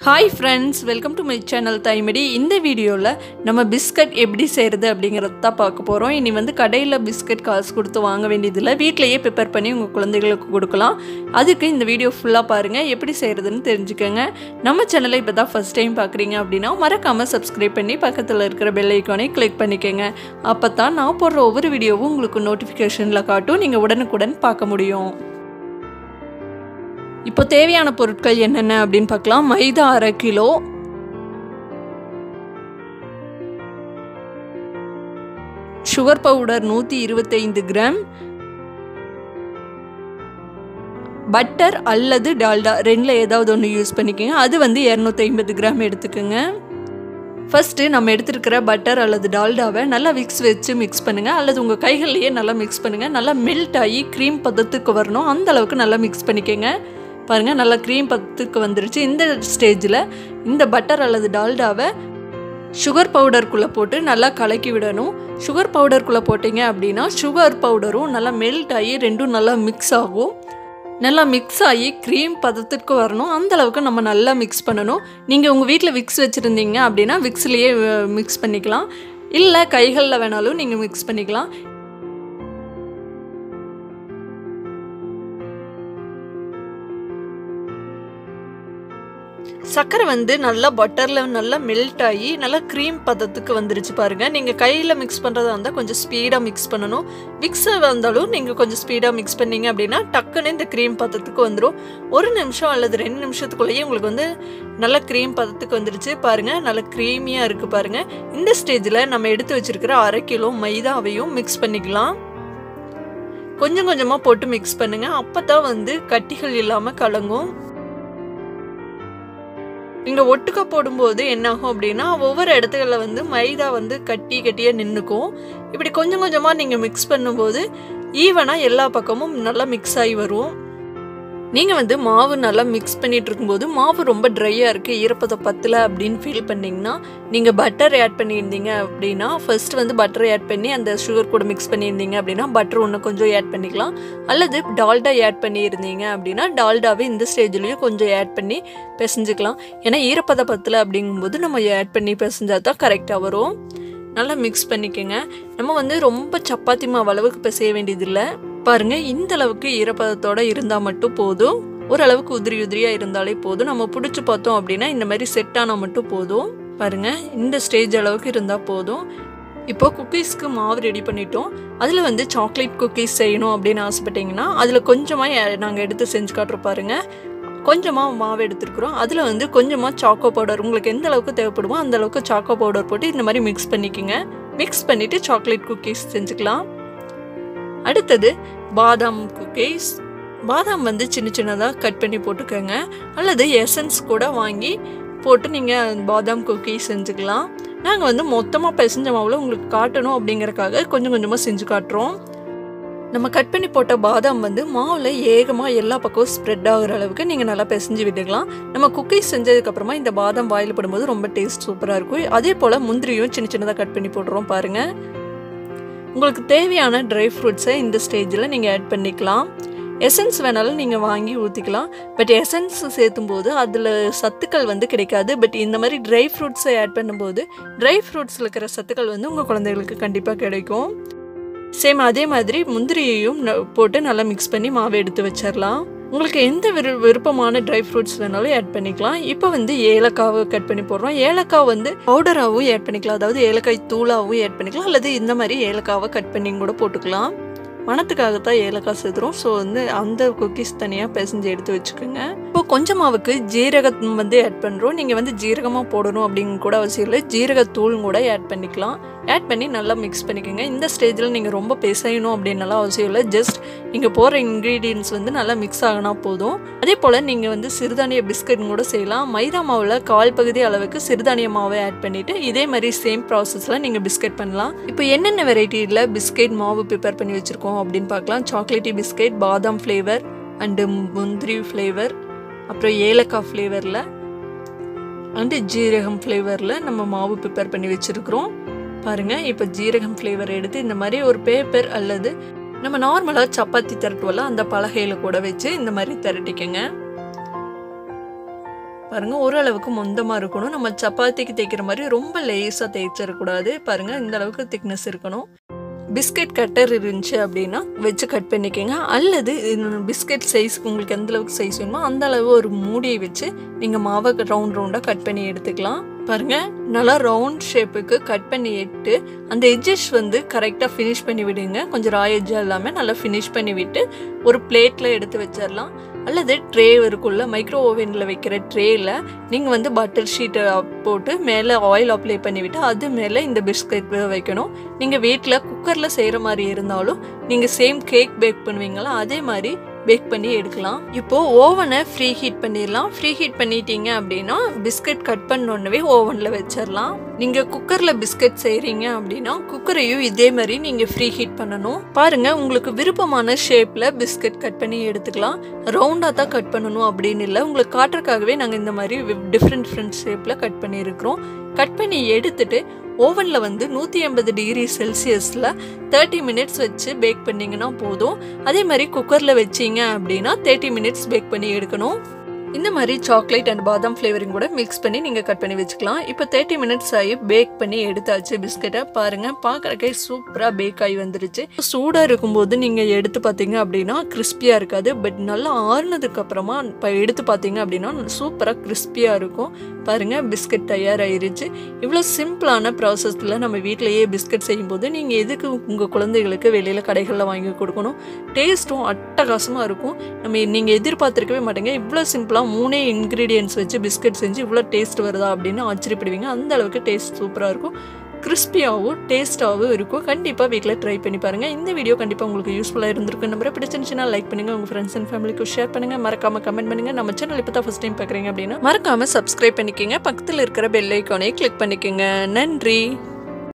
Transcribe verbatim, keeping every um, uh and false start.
Hi friends, welcome to my channel Thaimedi. இந்த வீடியோல நம்ம பிஸ்கட் எப்படி செய்யறது அப்படிங்கறத தான் பார்க்க போறோம். இனி வந்து கடையில பிஸ்கட் காசு கொடுத்து வாங்க வேண்டியது இல்ல. வீட்லயே prepare பண்ணி உங்க குழந்தைகளுக்கு கொடுக்கலாம். அதுக்கு இந்த வீடியோ ஃபுல்லா பாருங்க. எப்படி செய்யறதுன்னு தெரிஞ்சுக்கங்க. நம்ம சேனலை இப்பதான் first time பார்க்கறீங்க அப்படினா மறக்காம subscribe பண்ணி பக்கத்துல இருக்கிற bell icon-ஐ click பண்ணிக்கங்க. அப்பதான் நான் போடுற ஒவ்வொரு வீடியோவும் உங்களுக்கு notification-ல காட்டும். நீங்க உடனுக்குடன் பார்க்க முடியும். இப்போ தேவையான பொருட்கள் என்னென்ன அப்படினு பார்க்கலாம். மைதா அரை கிலோ, சுகர் பவுடர் நூற்றி இருபத்தைந்து கிராம், பட்டர் அல்லது டால்டா ரெண்டுல ஏதாவது ஒன்று யூஸ் பண்ணிக்கங்க. அது வந்து இருநூற்றி ஐம்பது கிராம் எடுத்துக்கங்க. ஃபர்ஸ்ட் நம்ம எடுத்துக்கிற பட்டர் அல்லது டால்டாவை நல்லா மிக்ஸ் வச்சு மிக்ஸ் பண்ணுங்க, அல்லது உங்க கைகளிலேயே நல்லா மிக்ஸ் பண்ணுங்க. நல்லா மெல்ட் ஆகி க்ரீம் பதத்துக்கு வரணும். அந்த அளவுக்கு நல்லா மிக்ஸ் பண்ணிக்கங்க. பாருங்க நல்லா க்ரீம் பதத்துக்கு வந்துருச்சு. இந்த ஸ்டேஜில் இந்த பட்டர் அல்லது டால்டாவை சுகர் பவுடருக்குள்ளே போட்டு நல்லா கலக்கி விடணும். சுகர் பவுடருக்குள்ளே போட்டிங்க அப்படின்னா சுகர் பவுடரும் நல்லா மெல்ட் ஆகி ரெண்டும் நல்லா மிக்ஸ் ஆகும். நல்லா மிக்ஸ் ஆகி க்ரீம் பதத்துக்கு வரணும். அந்தளவுக்கு நம்ம நல்லா மிக்ஸ் பண்ணணும். நீங்கள் உங்கள் வீட்டில் விக்ஸ் வச்சுருந்தீங்க அப்படின்னா விக்ஸ்லேயே மிக்ஸ் பண்ணிக்கலாம், இல்லை கைகளில் வேணாலும் நீங்கள் மிக்ஸ் பண்ணிக்கலாம். சர்க்கரை வந்து நல்லா பட்டரில் நல்லா மெல்ட் ஆகி நல்லா க்ரீம் பதத்துக்கு வந்துருச்சு பாருங்கள். நீங்கள் கையில் மிக்ஸ் பண்ணுறதா இருந்தால் கொஞ்சம் ஸ்பீடாக மிக்ஸ் பண்ணணும். விக்ஸை வந்தாலும் நீங்கள் கொஞ்சம் ஸ்பீடாக மிக்ஸ் பண்ணிங்க அப்படின்னா டக்குன்னு இந்த க்ரீம் பதத்துக்கு வந்துடும். ஒரு நிமிஷம் அல்லது ரெண்டு நிமிஷத்துக்குள்ளேயே உங்களுக்கு வந்து நல்லா க்ரீம் பதத்துக்கு வந்துருச்சு பாருங்கள். நல்லா க்ரீமியாக இருக்குது பாருங்கள். இந்த ஸ்டேஜில் நம்ம எடுத்து வச்சுருக்கிற அரை கிலோ மைதாவையும் மிக்ஸ் பண்ணிக்கலாம். கொஞ்சம் கொஞ்சமாக போட்டு மிக்ஸ் பண்ணுங்கள். அப்போ தான் வந்து கட்டிகள் இல்லாமல் கலங்கும். இங்கே ஒட்டுக்க போடும்போது என்னாகும் அப்படின்னா ஒவ்வொரு இடத்துகளில் வந்து மைதா வந்து கட்டி கட்டியாக நின்றுக்கும். இப்படி கொஞ்சம் கொஞ்சமாக நீங்கள் மிக்ஸ் பண்ணும்போது ஈவனாக எல்லா பக்கமும் நல்லா மிக்ஸ் ஆகி வரும். நீங்கள் வந்து மாவு நல்லா மிக்ஸ் பண்ணிகிட்டு இருக்கும்போது மாவு ரொம்ப ட்ரையாக இருக்குது, ஈரப்பதம் பத்தலை அப்படின்னு ஃபீல் பண்ணிங்கன்னா நீங்கள் பட்டர் ஆட் பண்ணியிருந்தீங்க அப்படின்னா ஃபர்ஸ்ட் வந்து பட்டர் ஆட் பண்ணி அந்த சுகர் கூட மிக்ஸ் பண்ணியிருந்தீங்க அப்படின்னா பட்டர் ஒன்று கொஞ்சம் ஆட் பண்ணிக்கலாம். அல்லது டால்டா ஆட் பண்ணியிருந்தீங்க அப்படின்னா டால்டாவே இந்த ஸ்டேஜ்லேயும் கொஞ்சம் ஆட் பண்ணி பிசைஞ்சிக்கலாம். ஏன்னா ஈரப்பத பத்தலை அப்படிங்கும்போது நம்ம ஆட் பண்ணி பிசைஞ்சால் தான் கரெக்டாக வரும். நல்லா மிக்ஸ் பண்ணிக்கோங்க. நம்ம வந்து ரொம்ப சப்பாத்தி மாவு அளவுக்கு பிசைய வேண்டியதில்லை. பாருங்கள் இந்த அளவுக்கு ஈரப்பதத்தோடு இருந்தால் மட்டும் போதும். ஓரளவுக்கு உதிரி உதிரியாக இருந்தாலே போதும். நம்ம பிடிச்சி பார்த்தோம் அப்படின்னா இந்த மாதிரி செட் ஆனால் மட்டும் போதும். பாருங்கள் இந்த ஸ்டேஜ் அளவுக்கு இருந்தால் போதும். இப்போ குக்கீஸ்க்கு மாவு ரெடி பண்ணிட்டோம். அதில் வந்து சாக்லேட் குக்கீஸ் செய்யணும் அப்படின்னு ஆசைப்பட்டீங்கன்னா அதில் கொஞ்சமாக நாங்கள் எடுத்து செஞ்சு காட்டுறோம் பாருங்கள். கொஞ்சமாக மாவு எடுத்துருக்குறோம். அதில் வந்து கொஞ்சமாக சாக்கோ பவுடர் உங்களுக்கு எந்த அளவுக்கு தேவைப்படுமோ அந்த அளவுக்கு சாக்கோ பவுடர் போட்டு இந்த மாதிரி மிக்ஸ் பண்ணிக்கோங்க. மிக்ஸ் பண்ணிவிட்டு சாக்லேட் குக்கீஸ் செஞ்சுக்கலாம். அடுத்தது பாதாம் குக்கீஸ். பாதாம் வந்து சின்ன சின்னதாக கட் பண்ணி போட்டுக்கோங்க, அல்லது எசன்ஸ் கூட வாங்கி போட்டு நீங்கள் பாதாம் குக்கீஸ் செஞ்சுக்கலாம். நாங்கள் வந்து மொத்தமாக பிசைஞ்ச மாவில் உங்களுக்கு காட்டணும் அப்படிங்கிறக்காக கொஞ்சம் கொஞ்சமாக செஞ்சு காட்டுறோம். நம்ம கட் பண்ணி போட்ட பாதாம் வந்து மாவில் ஏகமாக எல்லா பக்கமும் ஸ்ப்ரெட் ஆகிற அளவுக்கு நீங்கள் நல்லா பிசைஞ்சு விட்டுக்கலாம். நம்ம குக்கீஸ் செஞ்சதுக்கப்புறமா இந்த பாதாம் வாயில் படும்போது ரொம்ப டேஸ்ட் சூப்பராக இருக்கும். அதே போல் முந்திரியும் சின்ன சின்னதாக கட் பண்ணி போடுறோம் பாருங்கள். உங்களுக்கு தேவையான ட்ரை ஃப்ரூட்ஸை இந்த ஸ்டேஜில் நீங்கள் ஆட் பண்ணிக்கலாம். எசன்ஸ் வேணாலும் நீங்கள் வாங்கி ஊற்றிக்கலாம். பட் எசன்ஸ் சேர்த்தும் போது அதில் சத்துக்கள் வந்து கிடைக்காது. பட் இந்த மாதிரி ட்ரை ஃப்ரூட்ஸை ஆட் பண்ணும்போது ட்ரை ஃப்ரூட்ஸில் இருக்கிற சத்துக்கள் வந்து உங்கள் குழந்தைகளுக்கு கண்டிப்பாக கிடைக்கும். சேம் அதே மாதிரி முந்திரியையும் போட்டு நல்லா மிக்ஸ் பண்ணி மாவை எடுத்து வச்சிடலாம். உங்களுக்கு எந்த விரு விருப்பமான ட்ரை ஃப்ரூட்ஸ் வேணாலும் ஆட் பண்ணிக்கலாம். இப்போ வந்து ஏலக்காவை கட் பண்ணி போடுறோம். ஏலக்காய் வந்து பவுடராகவும் ஆட் பண்ணிக்கலாம், அதாவது ஏலக்காய் தூளாகவும் ஆட் பண்ணிக்கலாம், அல்லது இந்த மாதிரி ஏலக்காவை கட் பண்ணி கூட போட்டுக்கலாம். மணத்துக்காகத்தான் ஏலக்காய் சேர்த்துறோம். ஸோ வந்து அந்த குக்கீஸ் தனியாக பிசைஞ்சு எடுத்து வச்சுக்கோங்க. இப்போ கொஞ்சம் மாவுக்கு ஜீரகம் வந்து ஆட் பண்ணுறோம். நீங்கள் வந்து ஜீரகமாக போடணும் அப்படின்னு கூட அவசியம் இல்லை, ஜீரகத்தூள் கூட ஆட் பண்ணிக்கலாம். ஆட் பண்ணி நல்லா மிக்ஸ் பண்ணிக்கோங்க. இந்த ஸ்டேஜில் நீங்கள் ரொம்ப பிசையணும் அப்படின்னாலாம் அவசியம் இல்லை. ஜஸ்ட் நீங்கள் போடுற இன்க்ரீடியன்ட்ஸ் வந்து நல்லா மிக்ஸ் ஆகினா போதும். அதே போல் நீங்கள் வந்து சிறுதானிய பிஸ்கட் கூட செய்யலாம். மைதா மாவில் கால் பகுதி அளவுக்கு சிறுதானிய மாவை ஆட் பண்ணிவிட்டு இதே மாதிரி சேம் ப்ராசஸில் நீங்கள் பிஸ்கட் பண்ணலாம். இப்போ என்னென்ன வெரைட்டியில் பிஸ்கட் மாவு ப்ரிப்பேர் பண்ணி வச்சுருக்கோம் அப்படின்னு பார்க்கலாம். சாக்லேட்டி பிஸ்கட், பாதாம் ஃப்ளேவர் அண்டு முந்திரி ஃப்ளேவர், அப்புறம் ஏலக்காய் ஃப்ளேவரில் அண்டு ஜீரகம் ஃப்ளேவரில் நம்ம மாவு ப்ரிப்பேர் பண்ணி வச்சுருக்குறோம் பாருங்கள். இப்போ ஜீரகம் ஃப்ளேவர் எடுத்து இந்த மாதிரி ஒரு பேப்பர் அல்லது நம்ம நார்மலாக சப்பாத்தி திரட்டுவோம்ல அந்த பலகையில் கூட வச்சு இந்த மாதிரி திரட்டிக்கங்க. பாருங்கள் ஓரளவுக்கு மொந்தமாக இருக்கணும். நம்ம சப்பாத்திக்கு தேய்க்கிற மாதிரி ரொம்ப லேஸாக தேய்ச்சிடக்கூடாது. பாருங்கள் இந்த அளவுக்கு திக்னஸ் இருக்கணும். பிஸ்கெட் கட்டர் இருந்துச்சு அப்படின்னா வச்சு கட் பண்ணிக்கோங்க. அல்லது பிஸ்கெட் சைஸ் உங்களுக்கு எந்த அளவுக்கு சைஸ் வேணுமோ அந்த அளவு ஒரு மூடியை வச்சு நீங்கள் மாவை ரவுண்ட் ரவுண்டாக கட் பண்ணி எடுத்துக்கலாம். பாருங்கள் நல்லா ரவுண்ட் ஷேப்புக்கு கட் பண்ணி எடுத்து அந்த எட்ஜஸ் வந்து கரெக்டாக ஃபினிஷ் பண்ணி விடுங்க. கொஞ்சம் ரா எட்ஜாக இல்லாமல் நல்லா ஃபினிஷ் பண்ணி விட்டு ஒரு பிளேட்டில் எடுத்து வச்சிடலாம். அல்லது ட்ரே இருக்குள்ள மைக்ரோ ஓவனில் வைக்கிற ட்ரேயில் நீங்கள் வந்து பட்டர் ஷீட்டை போட்டு மேலே ஆயில் அப்ளை பண்ணிவிட்டு அது மேலே இந்த பிஸ்கெட் வைக்கணும். நீங்கள் வீட்டில் குக்கரில் செய்கிற மாதிரி இருந்தாலும் நீங்கள் சேம் கேக் பேக் பண்ணுவீங்களா அதே மாதிரி பேக் பண்ணி எடுக்கலாம். இப்போது ஓவனை ஃப்ரீ ஹீட் பண்ணிடலாம். ஃப்ரீ ஹீட் பண்ணிட்டீங்க அப்படின்னா பிஸ்கெட் கட் பண்ணோன்னே ஓவனில் வச்சிடலாம். நீங்கள் குக்கரில் பிஸ்கெட் செய்கிறீங்க அப்படின்னா குக்கரையும் இதே மாதிரி நீங்கள் ஃப்ரீ ஹீட் பண்ணணும். பாருங்கள் உங்களுக்கு விருப்பமான ஷேப்பில் பிஸ்கெட் கட் பண்ணி எடுத்துக்கலாம். ரவுண்டாக தான் கட் பண்ணணும் அப்படின்னு இல்லை, உங்களுக்கு காட்டுறதுக்காகவே நாங்கள் இந்த மாதிரி டிஃப்ரெண்ட் டிஃப்ரெண்ட் ஷேப்பில் கட் பண்ணியிருக்கிறோம். கட் பண்ணி எடுத்துட்டு ஓவனில் வந்து நூற்றி எண்பது டிகிரி செல்சியஸில் தேர்ட்டி மினிட்ஸ் வச்சு பேக் பண்ணிங்கன்னா போதும். அதே மாதிரி குக்கரில் வச்சிங்க அப்படின்னா தேர்ட்டி மினிட்ஸ் பேக் பண்ணி எடுக்கணும். இந்த மாதிரி சாக்லேட் அண்ட் பாதாம் ஃப்ளேவரிங் கூட மிக்ஸ் பண்ணி நீங்கள் கட் பண்ணி வச்சுக்கலாம். இப்போ தேர்ட்டி மினிட்ஸ் ஆகி பேக் பண்ணி எடுத்தாச்சு பிஸ்கெட்டை. பாருங்கள் பார்க்குறக்கே சூப்பராக பேக் ஆகி வந்துருச்சு. சூடாக இருக்கும்போது நீங்கள் எடுத்து பார்த்தீங்க அப்படின்னா கிறிஸ்பியாக இருக்காது. பட் நல்லா ஆறுனதுக்கப்புறமா இப்போ எடுத்து பார்த்தீங்க அப்படின்னா சூப்பராக கிறிஸ்பியாக இருக்கும். பாருங்கள் பிஸ்கெட் தயாராகிருச்சு. இவ்வளோ சிம்பிளான ப்ராசஸில் நம்ம வீட்டிலையே பிஸ்கெட் செய்யும்போது நீங்கள் எதுக்கு உங்கள் குழந்தைகளுக்கு வெளியில் கடைகளில் வாங்கி கொடுக்கணும். டேஸ்ட்டும் அட்டகாசமாக இருக்கும். நம்ம நீங்கள் எதிர்பார்த்துருக்கவே மாட்டேங்க இவ்வளோ சிம்பிளாக மூணே இன்க்ரீடியன்ஸ் வச்சு பிஸ்கெட் செஞ்சு இவ்வளோ டேஸ்ட் வருதா அப்படின்னு ஆச்சரியப்படுவீங்க. அந்த அளவுக்கு டேஸ்ட் சூப்பராக இருக்கும். கிறிஸ்பியாகவும் டேஸ்ட்டாகவும் இருக்கும். கண்டிப்பாக வீட்டில் ட்ரை பண்ணி பாருங்கள். இந்த வீடியோ கண்டிப்பாக உங்களுக்கு யூஸ்ஃபுல்லாக இருந்திருக்கு. நம்பரை பிடிச்சிருந்துச்சுன்னா லைக் பண்ணுங்கள், உங்கள் ஃப்ரெண்ட்ஸ் அண்ட் ஃபேமிலிக்கு ஷேர் பண்ணுங்கள், மறக்காமல் கமெண்ட் பண்ணுங்கள். நம்ம சேனல் இப்போ தான் ஃபஸ்ட் டைம் பார்க்குறீங்க அப்படின்னா மறக்காமல் சப்ஸ்கிரைப் பண்ணிக்கோங்க. பக்கத்தில் இருக்கிற பெல் ஐக்கானை கிளிக் பண்ணிக்கோங்க. நன்றி.